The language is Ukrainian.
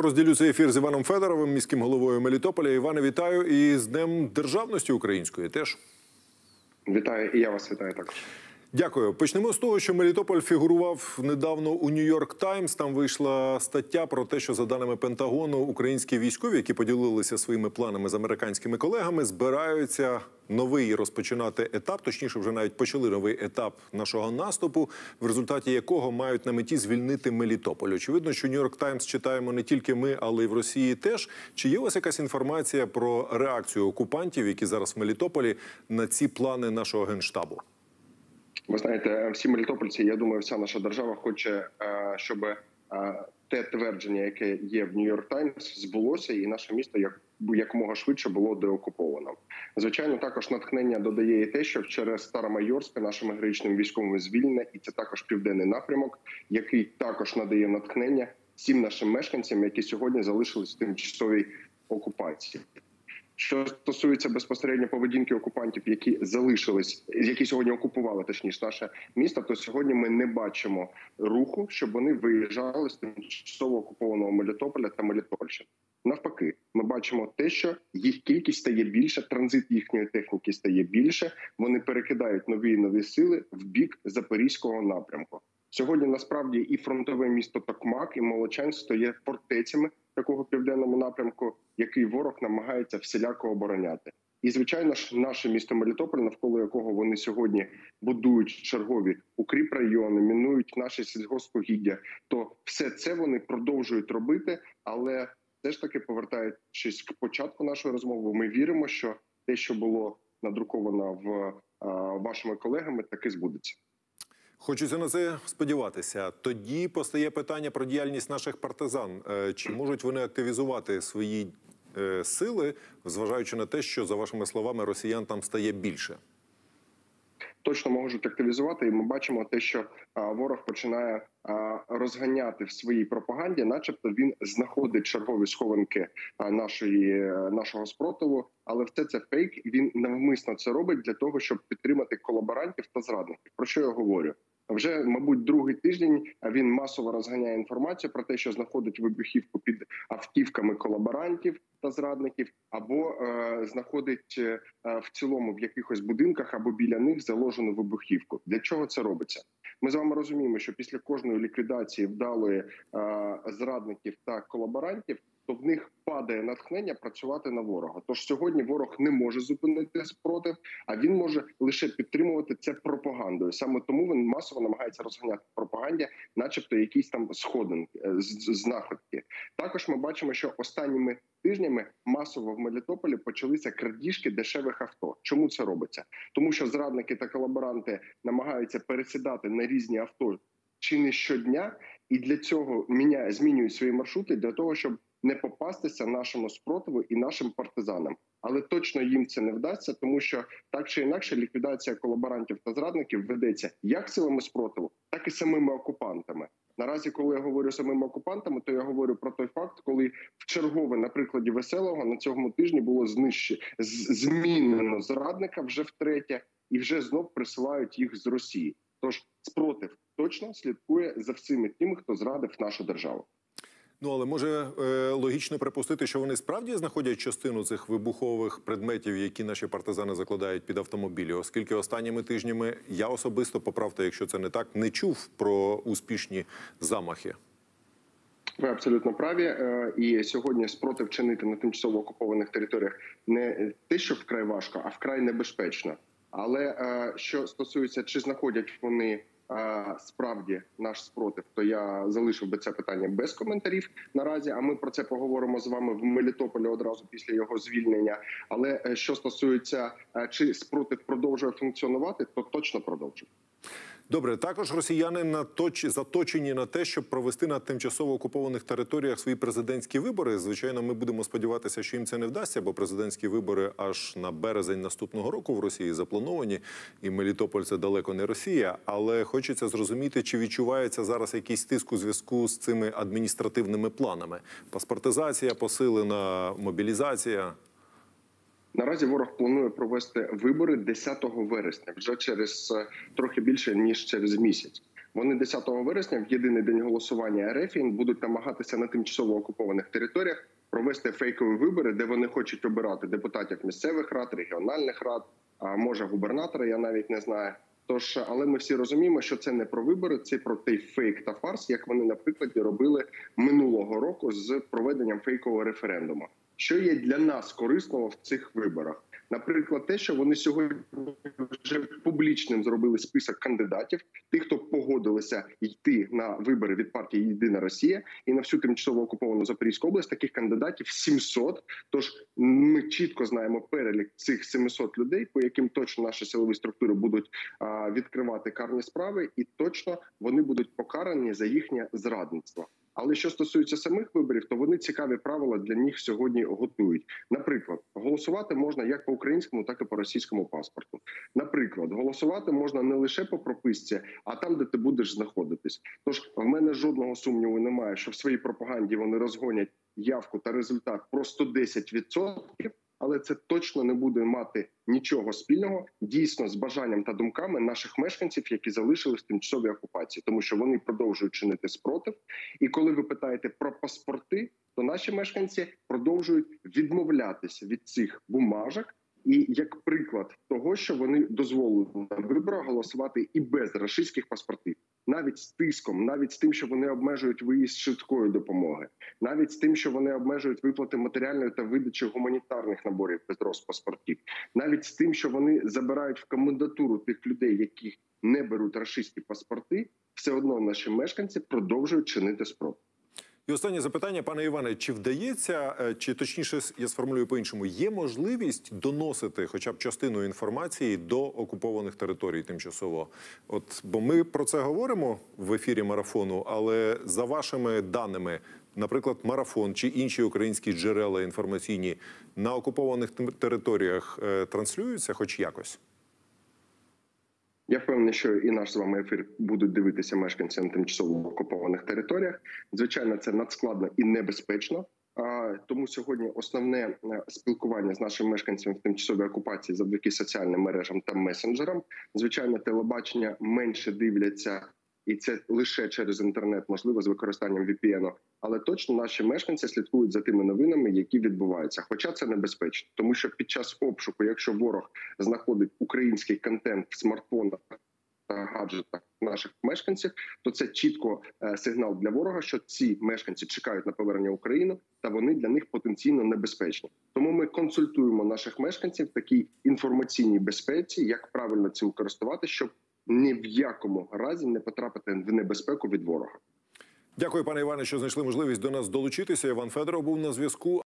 розділю цей ефір з Іваном Федоровим, міським головою Мелітополя. Іване, вітаю, і з Днем Державності української теж. Вітаю, і я вас вітаю також. Дякую. Почнемо з того, що Мелітополь фігурував недавно у Нью-Йорк Таймс. Там вийшла стаття про те, що, за даними Пентагону, українські військові, які поділилися своїми планами з американськими колегами, збираються новий розпочинати етап, точніше, вже навіть почали новий етап нашого наступу, в результаті якого мають на меті звільнити Мелітополь. Очевидно, що Нью-Йорк Таймс читаємо не тільки ми, але й в Росії теж. Чи є у вас якась інформація про реакцію окупантів, які зараз в Мелітополі, на ці плани нашого Генштабу? Ви знаєте, всі мелітопольці, я думаю, вся наша держава хоче, щоб те твердження, яке є в Нью-Йорк Таймс, збулося, і наше місто якомога швидше було деокуповано. Звичайно, також натхнення додає і те, що через Старомайорське нашими героїчними військовими звільнено, і це також південний напрямок, який також надає натхнення всім нашим мешканцям, які сьогодні залишились в тимчасовій окупації. Що стосується безпосередньо поведінки окупантів, які залишились, які сьогодні окупували, точніше, наше місто, то сьогодні ми не бачимо руху, щоб вони виїжджали з тимчасово окупованого Мелітополя та Мелітопольщини. Навпаки, ми бачимо те, що їх кількість стає більше, транзит їхньої техніки стає більше, вони перекидають нові і нові сили в бік Запорізького напрямку. Сьогодні, насправді, і фронтове місто Токмак, і Молочанськ є фортецями такого південному напрямку, який ворог намагається всіляко обороняти. І, звичайно ж, наше місто Мелітополь, навколо якого вони сьогодні будують чергові укріпрайони, мінують наші сільгоспугіддя, то все це вони продовжують робити, але все ж таки, повертаючись к початку нашої розмови, ми віримо, що те, що було надруковано вашими колегами, таки збудеться. Хочеться на це сподіватися. Тоді постає питання про діяльність наших партизан. Чи можуть вони активізувати свої сили, зважаючи на те, що, за вашими словами, росіян там стає більше? Точно можуть активізувати, і ми бачимо те, що ворог починає розганяти в своїй пропаганді, начебто він знаходить чергові схованки нашого спротиву, але все це фейк, він навмисно це робить для того, щоб підтримати колаборантів та зрадників. Про що я говорю? Вже, мабуть, другий тиждень він масово розганяє інформацію про те, що знаходить вибухівку під автівками колаборантів та зрадників, або знаходить в цілому в якихось будинках або біля них заложену вибухівку. Для чого це робиться? Ми з вами розуміємо, що після кожної ліквідації вдалої зрадників та колаборантів, то в них падає натхнення працювати на ворога. Тож сьогодні ворог не може зупинити спротив, а він може лише підтримувати це пропагандою. Саме тому він масово намагається розганяти в пропаганді, начебто якісь там сходинки, знаходки. Також ми бачимо, що останніми тижнями масово в Мелітополі почалися крадіжки дешевих авто. Чому це робиться? Тому що зрадники та колаборанти намагаються пересідати на різні авто чи не щодня, і для цього змінюють свої маршрути для того, щоб не попастися нашому спротиву і нашим партизанам. Але точно їм це не вдасться, тому що так чи інакше ліквідація колаборантів та зрадників ведеться як силами спротиву, так і самими окупантами. Наразі, коли я говорю самими окупантами, то я говорю про той факт, коли вчергове, на прикладі Веселого, на цьому тижні було змінено зрадника вже втретє, і вже знов присилають їх з Росії. Тож спротив точно слідкує за всіми тими, хто зрадив нашу державу. Ну, але може логічно припустити, що вони справді знаходять частину цих вибухових предметів, які наші партизани закладають під автомобілі, оскільки останніми тижнями я особисто, поправте, якщо це не так, не чув про успішні замахи. Ви абсолютно праві. І сьогодні спротив чинити на тимчасово окупованих територіях не те, що вкрай важко, а вкрай небезпечно. Але що стосується, чи знаходять вони справді наш спротив, то я залишив би це питання без коментарів наразі, а ми про це поговоримо з вами в Мелітополі одразу після його звільнення. Але що стосується, чи спротив продовжує функціонувати, то точно продовжує. Добре, також росіяни заточені на те, щоб провести на тимчасово окупованих територіях свої президентські вибори. Звичайно, ми будемо сподіватися, що їм це не вдасться, бо президентські вибори аж на березень наступного року в Росії заплановані, і Мелітополь – це далеко не Росія. Але хочеться зрозуміти, чи відчувається зараз якийсь тиск у зв'язку з цими адміністративними планами. Паспортизація посилена, мобілізація. Наразі ворог планує провести вибори 10 вересня, вже через трохи більше, ніж через місяць. Вони 10 вересня, в єдиний день голосування РФ, будуть намагатися на тимчасово окупованих територіях провести фейкові вибори, де вони хочуть обирати депутатів місцевих рад, регіональних рад, а може губернатора, я навіть не знаю. Тож, але ми всі розуміємо, що це не про вибори, це про той фейк та фарс, як вони, наприклад, робили минулого року з проведенням фейкового референдуму. Що є для нас корисного в цих виборах? Наприклад, те, що вони сьогодні вже публічним зробили список кандидатів, тих, хто погодилися йти на вибори від партії «Єдина Росія», і на всю тимчасово окуповану Запорізьку область таких кандидатів 700. Тож ми чітко знаємо перелік цих 700 людей, по яким точно наші силові структури будуть відкривати карні справи, і точно вони будуть покарані за їхнє зрадництво. Але що стосується самих виборів, то вони цікаві правила для них сьогодні готують. Наприклад, голосувати можна як по українському, так і по російському паспорту. Наприклад, голосувати можна не лише по прописці, а там, де ти будеш знаходитись. Тож в мене жодного сумніву немає, що в своїй пропаганді вони розгонять явку та результат про 110%, але це точно не буде мати нічого спільного дійсно з бажанням та думками наших мешканців, які залишились в тимчасовій окупації, тому що вони продовжують чинити спротив. І коли ви питаєте про паспорти, то наші мешканці продовжують відмовлятися від цих бумажок. І як приклад того, що вони дозволили на виборах голосувати і без рашистських паспортів, навіть з тиском, навіть з тим, що вони обмежують виїзд швидкої допомоги, навіть з тим, що вони обмежують виплати матеріальної та видачі гуманітарних наборів без розпаспортів, навіть з тим, що вони забирають в комендатуру тих людей, яких не беруть рашистські паспорти, все одно наші мешканці продовжують чинити спротив. І останнє запитання, пане Іване, чи вдається, чи точніше, я сформулюю по-іншому, є можливість доносити хоча б частину інформації до окупованих територій тимчасово? Бо ми про це говоримо в ефірі Марафону, але за вашими даними, наприклад, Марафон чи інші українські джерела інформаційні на окупованих територіях транслюються хоч якось? Я впевнений, що і наш з вами ефір будуть дивитися мешканці на тимчасово окупованих територіях. Звичайно, це надскладно і небезпечно. Тому сьогодні основне спілкування з нашими мешканцями в тимчасовій окупації завдяки соціальним мережам та месенджерам. Звичайно, телебачення менше дивляться, і це лише через інтернет, можливо, з використанням VPN. Але точно наші мешканці слідкують за тими новинами, які відбуваються. Хоча це небезпечно, тому що під час обшуку, якщо ворог знаходить український контент в смартфонах та гаджетах наших мешканців, то це чітко сигнал для ворога, що ці мешканці чекають на повернення України, та вони для них потенційно небезпечні. Тому ми консультуємо наших мешканців в такій інформаційній безпеці, як правильно цим користуватися, щоб ні в якому разі не потрапити в небезпеку від ворога. Дякую, пане Іване, що знайшли можливість до нас долучитися. Іван Федоров був на зв'язку.